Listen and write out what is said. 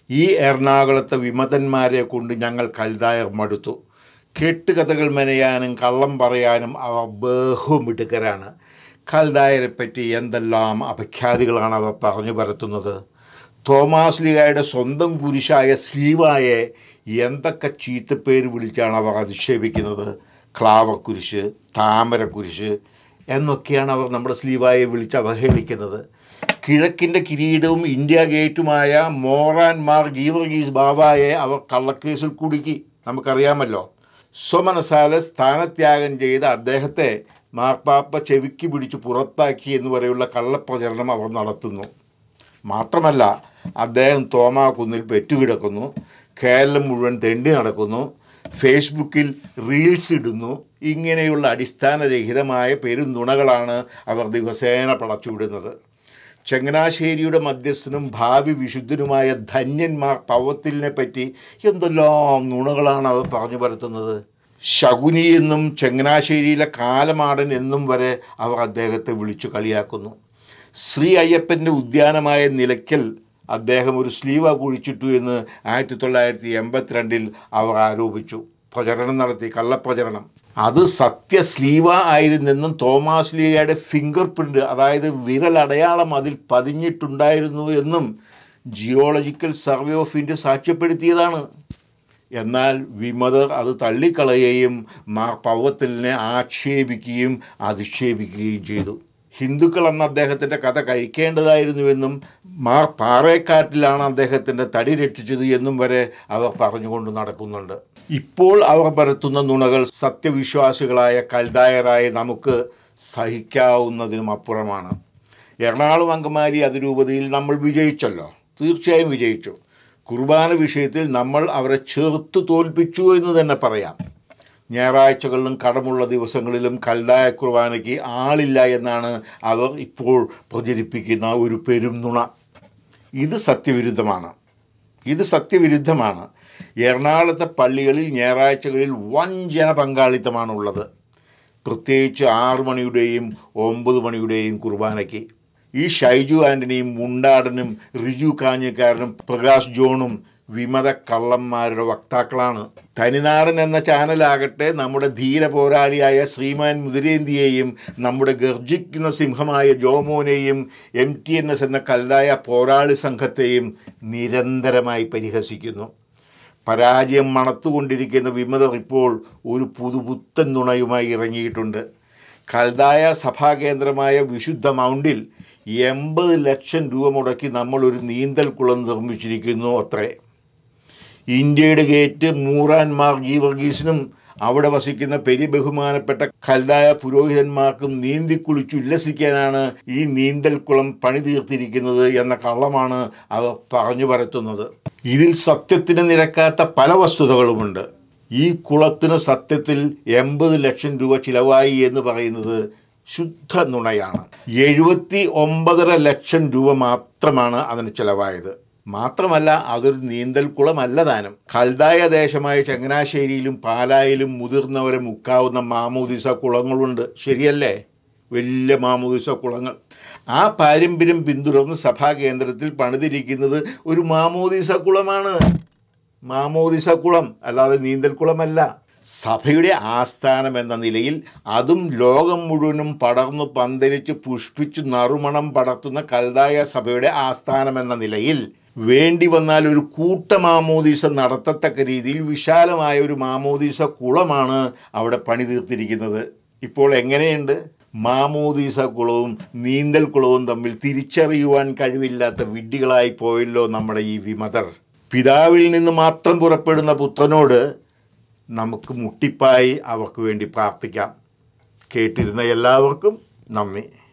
ഈ എറണാകുളത്തെ വിമതന്മാരെ കൊണ്ട് ഞങ്ങൾ കൽദായർ മടുത്തു. കെട്ടുകഥകൾ മെനയാനും കള്ളം പറയാനും അവർ ബഹുമിടുക്കരാണ്. കൽദായരെപ്പറ്റി എന്തെല്ലാം അപഖ്യാതികളാണ് അവർ പറഞ്ഞു പരത്തുന്നത്. തോമാസ് ലീഗായുടെ സ്വന്തം കുരിശായ സ്ലീവായെ എന്തൊക്കെ ചീത്തപ്പേര് വിളിച്ചാണ് അവർ അധിക്ഷേപിക്കുന്നത്. ക്ലാവക്കുരിശ്, താമരക്കുരിശ് എന്നൊക്കെയാണ് അവർ നമ്മുടെ സ്ലീവായെ വിളിച്ച് അവഹേളിക്കുന്നത്. കിഴക്കിൻ്റെ കിരീടവും ഇന്ത്യ ഗേറ്റുമായ മോറാൻ മാർ ഗീവർഗീസ് ബാബായെ അവർ കള്ളക്കേസിൽ കുടുക്കി, നമുക്കറിയാമല്ലോ. സ്വമനസാലെ സ്ഥാനത്യാഗം ചെയ്ത അദ്ദേഹത്തെ മാർപ്പാപ്പ ചെവിക്ക് പിടിച്ച് പുറത്താക്കി എന്ന് വരെയുള്ള കള്ളപ്രചരണം അവർ നടത്തുന്നു. മാത്രമല്ല, അദ്ദേഹം തോമാ കുന്നിൽ പെറ്റുകിടക്കുന്നു, കേരളം മുഴുവൻ തെണ്ടി നടക്കുന്നു, ഫേസ്ബുക്കിൽ റീൽസ് ഇടുന്നു. ഇങ്ങനെയുള്ള അടിസ്ഥാനരഹിതമായ പെരുന്നുണകളാണ് അവർ ദിവസേന പടച്ചുവിടുന്നത്. ചങ്ങനാശ്ശേരിയുടെ മധ്യസ്ഥനും ഭാവി വിശുദ്ധനുമായ ധന്യന്മാർ പവത്തിലിനെ പറ്റി എന്തെല്ലാം നുണകളാണ് അവർ പറഞ്ഞു പരത്തുന്നത്. ശകുനി എന്നും ചങ്ങനാശ്ശേരിയിലെ കാലമാടൻ എന്നും വരെ അവർ അദ്ദേഹത്തെ വിളിച്ചു കളിയാക്കുന്നു. ശ്രീ അയ്യപ്പൻ്റെ ഉദ്യാനമായ നിലയ്ക്കൽ അദ്ദേഹം ഒരു സ്ലീവ കുഴിച്ചിട്ടു എന്ന് 1982 അവർ ആരോപിച്ചു. പ്രചരണം നടത്തി, കള്ളപ്രചരണം. അത് സത്യ സ്ലീവ ആയിരുന്നെന്നും തോമാസ് ലീഗയുടെ ഫിംഗർ പ്രിൻ്റ്, അതായത് വിരലടയാളം അതിൽ പതിഞ്ഞിട്ടുണ്ടായിരുന്നു എന്നും ജിയോളജിക്കൽ സർവേ ഓഫ് ഇന്ത്യ സാക്ഷ്യപ്പെടുത്തിയതാണ്. എന്നാൽ വിമതർ അത് തള്ളിക്കളയുകയും മാർ പവത്തിലിനെ ആക്ഷേപിക്കുകയും അധിക്ഷേപിക്കുകയും ചെയ്തു. ഹിന്ദുക്കൾ അന്ന് അദ്ദേഹത്തിൻ്റെ കഥ കഴിക്കേണ്ടതായിരുന്നുവെന്നും മാർ പാറേക്കാട്ടിലാണ് അദ്ദേഹത്തിൻ്റെ തടി രക്ഷിച്ചത് എന്നും വരെ അവർ പറഞ്ഞുകൊണ്ട് നടക്കുന്നുണ്ട്. ഇപ്പോൾ അവർ പരത്തുന്ന നുണകൾ സത്യവിശ്വാസികളായ കൽദായരായ നമുക്ക് സഹിക്കാവുന്നതിനും അപ്പുറമാണ്. എറണാകുളം അങ്കമാലി അതിരൂപതയിൽ നമ്മൾ വിജയിച്ചല്ലോ, തീർച്ചയായും വിജയിച്ചു. കുർബാന വിഷയത്തിൽ നമ്മൾ അവരെ ചെറുത്തു തോൽപ്പിച്ചു എന്ന് തന്നെ പറയാം. ഞായറാഴ്ചകളിലും കടമുള്ള ദിവസങ്ങളിലും കൽദായ കുർബാനയ്ക്ക് ആളില്ല എന്നാണ് അവർ ഇപ്പോൾ പ്രചരിപ്പിക്കുന്ന ഒരു പെരും നുണ. ഇത് സത്യവിരുദ്ധമാണ്. എറണാകുളത്തെ പള്ളികളിൽ ഞായറാഴ്ചകളിൽ വൻ ജനപങ്കാളിത്തമാണുള്ളത്, പ്രത്യേകിച്ച് 6 മണിയുടെയും 9 മണിയുടെയും കുർബാനയ്ക്ക്. ഈ ഷൈജു ആൻ്റണിയും മുണ്ടാടനും റിജു കാഞ്ഞക്കാരനും പ്രകാശ് ജോണും വിമത കള്ളന്മാരുടെ വക്താക്കളാണ്. തനിനാടൻ എന്ന ചാനലാകട്ടെ നമ്മുടെ ധീര പോരാളിയായ ശ്രീമാൻ മുതിരേന്തിയെയും നമ്മുടെ ഗർജിക്കുന്ന സിംഹമായ ജോമോനെയും MTNS എന്ന കൽദായ പോരാളി സംഘത്തെയും നിരന്തരമായി പരിഹസിക്കുന്നു. പരാജയം മണത്തുകൊണ്ടിരിക്കുന്ന വിമതർ ഇപ്പോൾ ഒരു പുതുപുത്തൻ നുണയുമായി ഇറങ്ങിയിട്ടുണ്ട്. കൽദായ സഭാകേന്ദ്രമായ വിശുദ്ധ മൗണ്ടിൽ 80 ലക്ഷം രൂപ മുടക്കി നമ്മളൊരു നീന്തൽക്കുളം നിർമ്മിച്ചിരിക്കുന്നു അത്രേ. ഇന്ത്യയുടെ ഗേറ്റ് മൂറാൻ മാർ ഗീവർഗീസിനും അവിടെ വസിക്കുന്ന ബഹുമാനപ്പെട്ട കൽദായ പുരോഹിതന്മാർക്കും നീന്തിക്കുളിച്ച് ഉല്ലസിക്കാനാണ് ഈ നീന്തൽക്കുളം പണി തീർത്തിരിക്കുന്നത് എന്ന കള്ളമാണ് അവർ പറഞ്ഞു പരത്തുന്നത്. ഇതിൽ സത്യത്തിന് നിരക്കാത്ത പല വസ്തുതകളുമുണ്ട്. ഈ കുളത്തിന് സത്യത്തിൽ 80 ലക്ഷം രൂപ ചിലവായി എന്ന് പറയുന്നത് ശുദ്ധ നുണയാണ്. 79.5 ലക്ഷം രൂപ മാത്രമാണ് അതിന് ചിലവായത്. മാത്രമല്ല, അതൊരു നീന്തൽക്കുളമല്ല താനും. കൽദായ ദേശമായ ചങ്ങനാശ്ശേരിയിലും പാലായിലും മുതിർന്നവരെ മുക്കാവുന്ന മാമോദിസ കുളങ്ങളുണ്ട്, ശരിയല്ലേ? വലിയ മാമോദിസ കുളങ്ങൾ. ആ പാരമ്പര്യം പിന്തുടർന്ന് സഭാകേന്ദ്രത്തിൽ പണിതിരിക്കുന്നത് ഒരു മാമോദിസ കുളമാണ്. മാമോദിസ കുളം, അല്ലാതെ നീന്തൽക്കുളമല്ല. സഭയുടെ ആസ്ഥാനം എന്ന നിലയിൽ, അതും ലോകം മുഴുവനും പടർന്നു പന്തലിച്ച് പുഷ്പിച്ച് നറുമണം പടർത്തുന്ന കൽദായ സഭയുടെ ആസ്ഥാനം എന്ന നിലയിൽ വേണ്ടി വന്നാൽ ഒരു കൂട്ട മാമോദീസ നടത്തത്തക്ക രീതിയിൽ വിശാലമായ ഒരു മാമോദീസ കുളമാണ് അവിടെ പണി തീർത്തിരിക്കുന്നത്. ഇപ്പോൾ എങ്ങനെയുണ്ട്? മാമോദീസ കുളവും നീന്തൽ കുളവും തമ്മിൽ തിരിച്ചറിയുവാൻ കഴിവില്ലാത്ത വിഡ്ഢികളായി പോയല്ലോ നമ്മുടെ ഈ വിമതർ. പിതാവിൽ നിന്ന് മാത്രം പുറപ്പെടുന്ന പുത്രനോട് നമുക്ക് മുട്ടിപ്പായി അവർക്ക് വേണ്ടി പ്രാർത്ഥിക്കാം. കേട്ടിരുന്ന എല്ലാവർക്കും നന്ദി.